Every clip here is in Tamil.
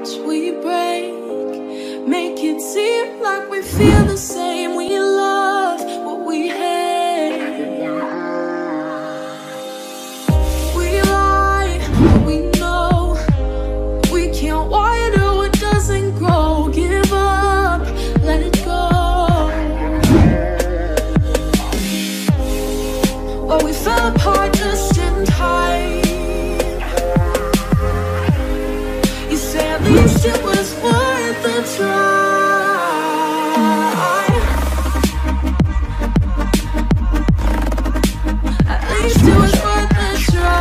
hearts we break, make it seem like we feel the same. We love what we hate. We lie what we know. We can't water what doesn't grow. Give up, let it go. Well, we fell apart just in time. You say at least it was worth the try. At least it was worth the try.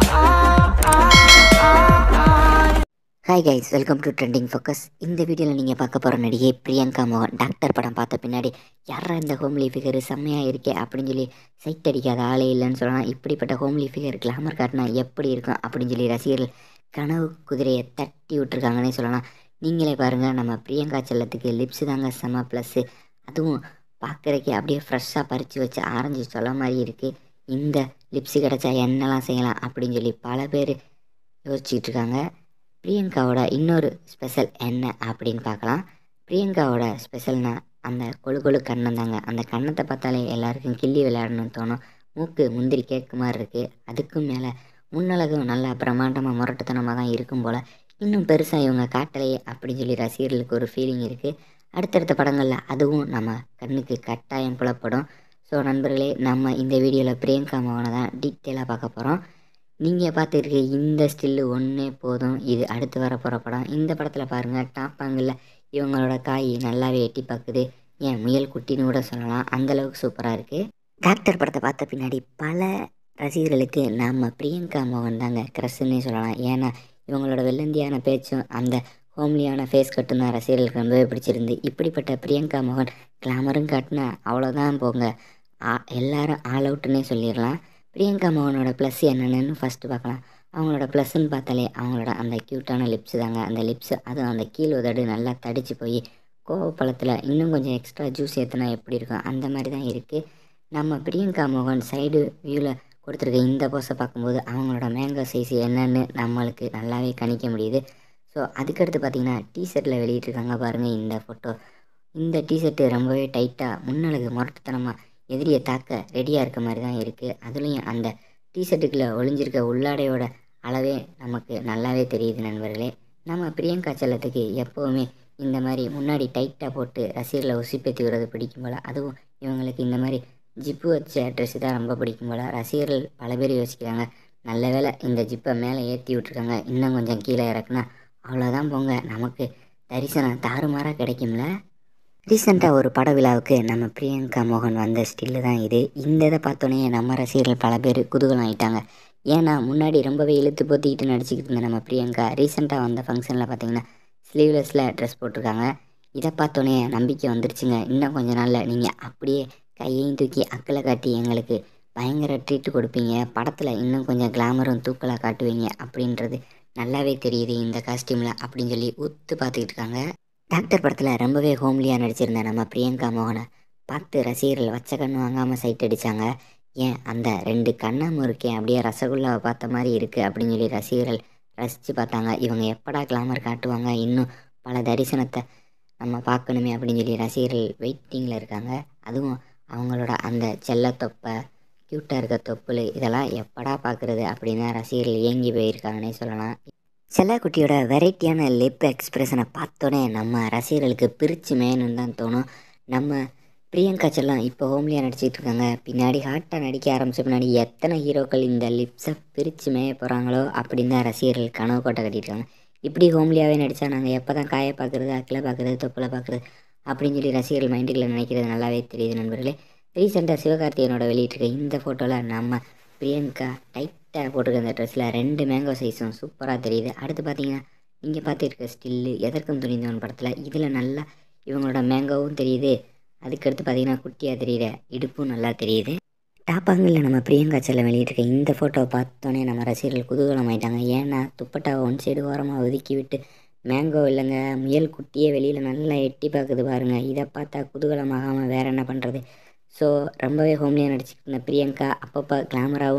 Hi guys, welcome to trending focus. இந்த வீடியோவில் நீங்கள் பார்க்க போகிற நடிகை பிரியங்கா மோகன். டாக்டர் படம் பார்த்த பின்னாடி யாரா இந்த ஹோம்லி ஃபிகர் செம்மையாக இருக்கே அப்படின்னு சொல்லி சைட் அடிக்காத ஆளே இல்லைன்னு சொல்லலாம். இப்படிப்பட்ட ஹோம்லி ஃபிகர் கிளாமர் காட்டினா எப்படி இருக்கும் அப்படின்னு சொல்லி ரசிகர்கள் கனவு குதிரையை தட்டி விட்டுருக்காங்கன்னே சொல்லலாம். நீங்களே பாருங்கள், நம்ம பிரியங்கா செல்லத்துக்கு லிப்ஸு தாங்க செம்ம ப்ளஸ்ஸு. அதுவும் பார்க்குறக்கே அப்படியே ஃப்ரெஷ்ஷாக பறித்து வச்சு ஆரஞ்சு சொல்ல மாதிரி இருக்குது. இந்த லிப்ஸு கிடச்சா என்னெல்லாம் செய்யலாம் அப்படின்னு சொல்லி பல பேர் யோசிச்சுட்டு இருக்காங்க. பிரியங்காவோட இன்னொரு ஸ்பெஷல் என்ன அப்படின்னு பார்க்கலாம். பிரியங்காவோட ஸ்பெஷல்னால் அந்த கொழு கொழு கண்ணம் தாங்க. அந்த கண்ணத்தை பார்த்தாலே எல்லாருக்கும் கிள்ளி விளையாடணும்னு தோணும். மூக்கு முந்திரி கேக்கு மாதிரி இருக்குது. அதுக்கும் மேலே முன்னழகும் நல்லா பிரம்மாண்டமாக முரட்டுத்தனமாக தான் இருக்கும் போல். இன்னும் பெருசாக இவங்க காட்டலையே அப்படின்னு சொல்லி ரசிகர்களுக்கு ஒரு ஃபீலிங் இருக்குது. அடுத்தடுத்த படங்களில் அதுவும் நம்ம கண்ணுக்கு கட்டாயம் புலப்படும். ஸோ நண்பர்களே, நம்ம இந்த வீடியோவில் பிரியங்கா மோகனை தான் டீட்டெயிலாக பார்க்க போகிறோம். நீங்கள் பார்த்துருக்க இந்த ஸ்டில்லு ஒன்றே போதும். இது அடுத்து வர போகிற படம். இந்த படத்தில் பாருங்கள், டாப் ஆங்கிளில் இவங்களோட காய் நல்லாவே எட்டி பார்க்குது. ஏன் முயல் குட்டின்னு கூட சொல்லலாம், அந்தளவுக்கு சூப்பராக இருக்குது. டாக்டர் படத்தை பார்த்த பின்னாடி பல ரசிகர்களுக்கு நம்ம பிரியங்கா மோகன் தாங்க க்ரஷ்ன்னே சொல்லலாம். ஏன்னா இவங்களோட வெள்ளந்தியான பேச்சும் அந்த ஹோம்லியான ஃபேஸ் கட்டும் தான் ரசிகர்களுக்கு ரொம்பவே பிடிச்சிருந்து. இப்படிப்பட்ட பிரியங்கா மோகன் கிளாமரும் காட்டினா அவ்வளோதான் போங்க, எல்லாரும் ஆல் அவுட்டுன்னே சொல்லிடலாம். பிரியங்கா மோகனோட ப்ளஸ் என்னென்னு ஃபஸ்ட்டு பார்க்கலாம். அவங்களோட ப்ளஸ்ன்னு பார்த்தாலே அவங்களோட அந்த க்யூட்டான லிப்ஸு தாங்க. அந்த லிப்ஸு அதுவும் அந்த கீழ் உதடு நல்லா தடிச்சு போய் கோவப்பழத்தில் இன்னும் கொஞ்சம் எக்ஸ்ட்ரா ஜூஸ் ஏற்றுனா எப்படி இருக்கும் அந்த மாதிரி தான் இருக்குது. நம்ம பிரியங்கா மோகன் சைடு வியூவில் கொடுத்துருக்க இந்த போஸை பார்க்கும்போது அவங்களோட மேங்கோ சைஸ் என்னன்னு நம்மளுக்கு நல்லாவே கணிக்க முடியுது. ஸோ அதுக்கடுத்து பார்த்திங்கன்னா டிஷர்ட்டில் வெளியிட்ருக்காங்க பாருங்கள் இந்த ஃபோட்டோ. இந்த டிஷர்ட்டு ரொம்பவே டைட்டாக முன்னழகு முரட்டுத்தனமாக எதிரியை தாக்க ரெடியாக இருக்க மாதிரி தான் இருக்குது. அதுலேயும் அந்த டிஷர்ட்டுக்குள்ளே ஒளிஞ்சிருக்க உள்ளாடையோட அளவே நமக்கு நல்லாவே தெரியுது நண்பர்களே. நம்ம பிரியங்கா செல்லத்துக்கு எப்போவுமே இந்த மாதிரி முன்னாடி டைட்டாக போட்டு ரசிகர்களை உசிப்பேற்றி விடுறது பிடிக்கும் போல். அதுவும் இவங்களுக்கு இந்த மாதிரி ஜிப்பு வச்ச ட்ரெஸ்ஸு தான் ரொம்ப பிடிக்கும் போல். ரசிகர்கள் பல பேர் யோசிக்கிறாங்க, நல்ல வேளை இந்த ஜிப்பை மேலே ஏற்றி விட்ருக்காங்க, இன்னும் கொஞ்சம் கீழே இறக்குனா அவ்வளோதான் போங்க, நமக்கு தரிசனம் தாறுமாறாக கிடைக்கும்ல. ரீசெண்டாக ஒரு பட விழாவுக்கு நம்ம பிரியங்கா மோகன் வந்த ஸ்டில்லு தான் இது. இந்த இதை பார்த்தோன்னே நம்ம ரசிகர்கள் பல பேர் குதூகலம் ஆகிட்டாங்க. ஏன்னா முன்னாடி ரொம்பவே இழுத்து போத்திக்கிட்டு நடிச்சிக்கிட்டு இருந்த நம்ம பிரியங்கா ரீசெண்டாக வந்த ஃபங்க்ஷனில் பார்த்திங்கன்னா ஸ்லீவ்லெஸ்ஸில் ட்ரெஸ் போட்டிருக்காங்க. இதை பார்த்தோன்னே நம்பிக்கை வந்துருச்சுங்க, இன்னும் கொஞ்சம் நாளில் நீங்கள் அப்படியே கையையும் தூக்கி அக்கலை காட்டி எங்களுக்கு பயங்கர ட்ரீட்டு கொடுப்பீங்க, படத்தில் இன்னும் கொஞ்சம் கிளாமரும் தூக்கலாக காட்டுவீங்க அப்படின்றது நல்லாவே தெரியுது இந்த காஸ்டியூமில் அப்படின்னு சொல்லி உத்து பார்த்துக்கிட்டு இருக்காங்க. டாக்டர் படத்தில் ரொம்பவே ஹோம்லியாக நடிச்சிருந்த நம்ம பிரியங்கா மோகனை பார்த்து ரசிகர்கள் வச்ச கண்ணு வாங்காமல் சைட் அடித்தாங்க. ஏன் அந்த 2 கண்ணமும் இருக்கேன் அப்படியே ரசகுல்லாவை பார்த்த மாதிரி இருக்குது அப்படின்னு சொல்லி ரசிகர்கள் ரசித்து பார்த்தாங்க. இவங்க எப்படா கிளாமர் காட்டுவாங்க, இன்னும் பல தரிசனத்தை நம்ம பார்க்கணுமே அப்படின்னு சொல்லி ரசிகர்கள் வெயிட்டிங்கில் இருக்காங்க. அதுவும் அவங்களோட அந்த செல்ல தொப்பை, க்யூட்டாக இருக்க தொப்புள், இதெல்லாம் எப்படா பார்க்குறது அப்படின்னு ரசிகர்கள் ஏங்கி போயிருக்காங்கன்னே சொல்லலாம். செல்லக்குட்டியோட வெரைட்டியான லிப் எக்ஸ்ப்ரெஷனை பார்த்தோன்னே நம்ம ரசிகர்களுக்கு பிரித்து மேயணுன்னு தான் தோணும். நம்ம பிரியங்கா செல்லம் இப்போ ஹோம்லியாக நடிச்சிட்டு இருக்காங்க, பின்னாடி ஹாட்டாக நடிக்க ஆரம்பித்த பின்னாடி எத்தனை ஹீரோக்கள் இந்த லிப்ஸை பிரித்து மேய போகிறாங்களோ அப்படின்னு தான் ரசிகர்கள் கனவு கோட்டை கட்டியிருக்காங்க. இப்படி ஹோம்லியாகவே நடித்தா நாங்கள் எப்போ தான் காயை பார்க்குறது, அக்கில் பார்க்குறது, தொப்பில் பார்க்குறது அப்படின்னு சொல்லி ரசிகர்கள் மைண்டுக்குள்ளே நினைக்கிறது நல்லாவே தெரியுது நண்பர்களே. ரீசெண்டாக சிவகார்த்திகேயனோட வெளியிட்டிருக்க இந்த ஃபோட்டோவில் நம்ம பிரியங்கா டைட்டாக போட்டிருக்க அந்த ட்ரெஸ்ஸில் 2 மேங்கோ சைஸும் சூப்பராக தெரியுது. அடுத்து பார்த்தீங்கன்னா நீங்கள் பார்த்துருக்க ஸ்டில்லு எதற்கும் துணிந்தவன் படத்தில் இதில் நல்லா இவங்களோட மேங்கோவும் தெரியுது. அதுக்கடுத்து பார்த்திங்கன்னா குட்டியாக தெரியுற இடுப்பும் நல்லா தெரியுது. டாப்பாங்கில் நம்ம பிரியங்கா செல்லம் வெளியிட்டிருக்க இந்த ஃபோட்டோவை பார்த்தோன்னே நம்ம ரசிகர்கள் குதூகலம் ஆகிட்டாங்க. ஏன்னா துப்பட்டாவை ஒன் சைடு ஓரமாக ஒதுக்கி விட்டு மேங்கோ இல்லைங்க முயல் குட்டியே வெளியில் நல்லா எட்டி பார்க்குது பாருங்கள். இதை பார்த்தா குதூகலமாகாமல் வேறு என்ன பண்ணுறது. ஸோ ரொம்பவே ஹோம்லியாக நடிச்சுக்கிட்டு இருந்த பிரியங்கா அப்பப்போ கிளாமராகவும்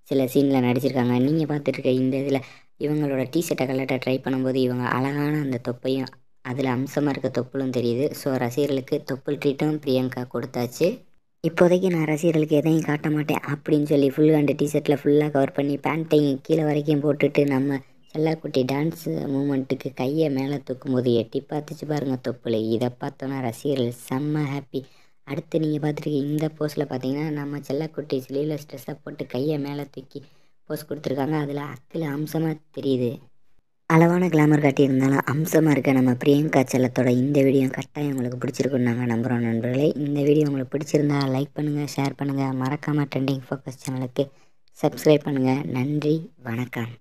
சில சீனில் நடிச்சிருக்காங்க. நீங்கள் பார்த்துருக்க இந்த இதில் இவங்களோட டிஷர்ட்டை கலட்ட ட்ரை பண்ணும்போது இவங்க அழகான அந்த தொப்பையும் அதில் அம்சமாக இருக்க தொப்புளும் தெரியுது. ஸோ ரசிகர்களுக்கு தொப்புள் ட்ரீட்டும் பிரியங்கா கொடுத்தாச்சு. இப்போதைக்கு நான் ரசிகர்களுக்கு எதையும் காட்ட மாட்டேன் அப்படின்னு சொல்லி ஃபுல் ஹேண்டு டிஷர்ட்டில் ஃபுல்லாக கவர் பண்ணி பேண்ட்டையும் கீழே வரைக்கும் போட்டுட்டு நம்ம செல்லக்குட்டி டான்ஸ் மூமெண்ட்டுக்கு கையை மேலே தூக்கும்போது எட்டி பார்த்துச்சு பாருங்கள் தொப்புள். இதை பார்த்தோன்னா ரசிகர்கள் செம்ம ஹாப்பி. அடுத்து நீங்கள் பார்த்துருக்கீங்க இந்த போஸில் பார்த்தீங்கன்னா நம்ம செல்லக்குட்டி ஸ்லீவ்லெஸ் ட்ரெஸ்ஸை போட்டு கையை மேலே தூக்கி போஸ் கொடுத்துருக்காங்க. அதில் அக்கில் அம்சமாக தெரியுது. அளவான கிளாமர் காட்டியிருந்தாலும் அம்சமாக இருக்க நம்ம பிரியங்கா செல்லத்தோட இந்த வீடியோ கட்டாயம் உங்களுக்கு பிடிச்சிருக்குன்னு நாங்கள் நம்புகிறோம் நண்பர்களே. இந்த வீடியோ உங்களுக்கு பிடிச்சிருந்தா லைக் பண்ணுங்கள், ஷேர் பண்ணுங்கள், மறக்காமல் ட்ரெண்டிங் ஃபோக்கஸ் சேனலுக்கு சப்ஸ்கிரைப் பண்ணுங்கள். நன்றி, வணக்கம்.